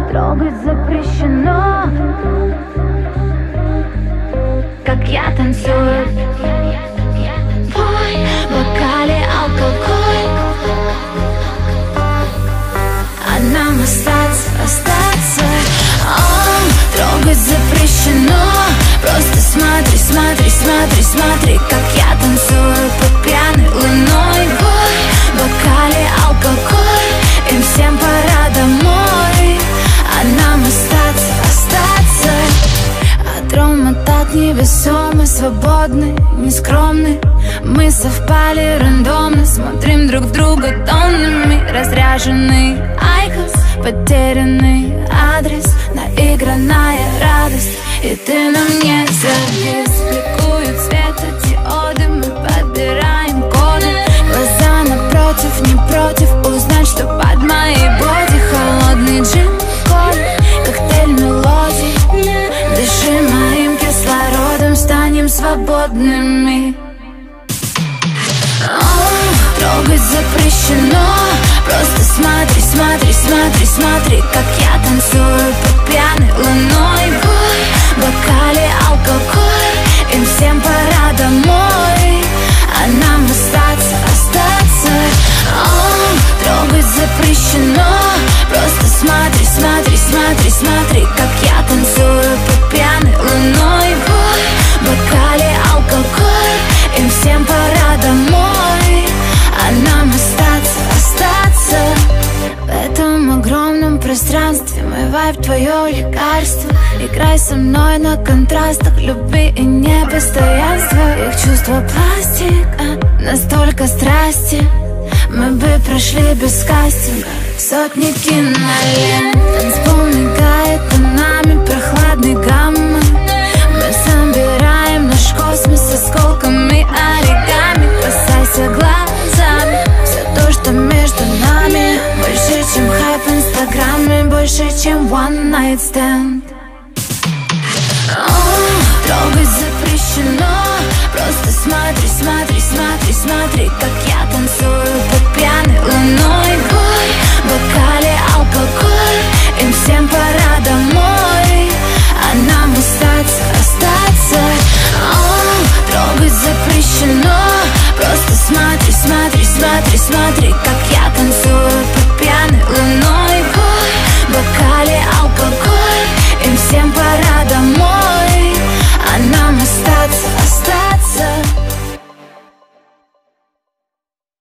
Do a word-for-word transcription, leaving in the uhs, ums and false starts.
трогать запрещено, как я танцую. В твой бокале алкоголь, а нам остаться, остаться. О, трогать запрещено. Просто смотри, смотри, смотри, смотри, как я танцую под пьяной луной. В твой бокале алкоголь, им всем пора домой, а нам остаться, остаться. От рома так невесомы, свободны, нескромны. Мы совпали рандомно, смотрим друг друга тоннами. Разряженный айкос, потерянный адрес, наигранная радость, и ты на мне завис. Бликуют светодиоды, мы подбираем коды. Глаза напротив, не против узнать, что под моей боди. Холодный джин, кола, коктейль мелодий. Дыши моим кислородом, станем свободными. О, трогать запрещено. Просто смотри, смотри, смотри, смотри, как я танцую под пьяной луной. В твой бокале алкоголь, им всем пора домой, а нам остаться, остаться. О, трогать запрещено. Просто смотри, смотри, смотри, смотри, как я танцую под пьяной луной. В твой бокале алкоголь, им всем пора домой, а нам остаться, остаться. В этом огромном пространстве мой вайб, твое лекарство. Играй со мной на контрастах любви и непостоянства. Их чувства пластик, а настолько страсти. Мы бы прошли без кастинга сотни кинолент. Танцпол мигает тонами прохладной гаммы. Мы собираем наш космос осколками оригами. Касайся глазами все то, что между нами. Больше, чем хайп в инстаграме, больше, чем one night stand. О, трогать запрещено. Просто смотри, смотри, смотри, смотри, как я танцую под пьяной